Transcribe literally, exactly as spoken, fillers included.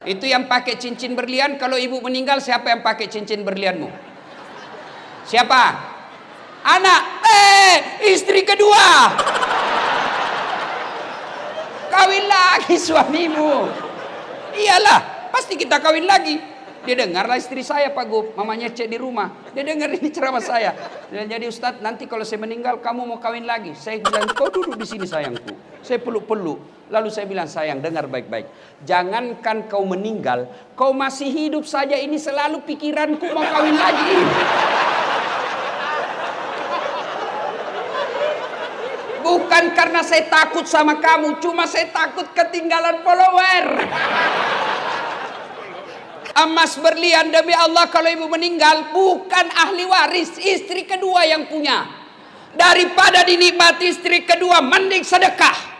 Itu yang pakai cincin berlian, kalau ibu meninggal siapa yang pakai cincin berlianmu? Siapa? Anak. Eh, istri kedua. Kawin lagi suamimu. Iyalah, pasti kita kawin lagi. Dia dengarlah istri saya Pak Gub, mamanya cek di rumah. Dia dengar ini ceramah saya. Dan jadi Ustadz, nanti kalau saya meninggal kamu mau kawin lagi. Saya bilang, kau duduk di sini sayangku. Saya peluk-peluk. Lalu saya bilang, sayang dengar baik-baik. Jangankan kau meninggal, kau masih hidup saja ini selalu pikiranku mau kawin lagi. Bukan karena saya takut sama kamu, cuma saya takut ketinggalan follower. Emas berlian demi Allah, kalau ibu meninggal bukan ahli waris, istri kedua yang punya. Daripada dinikmati istri kedua, mending sedekah.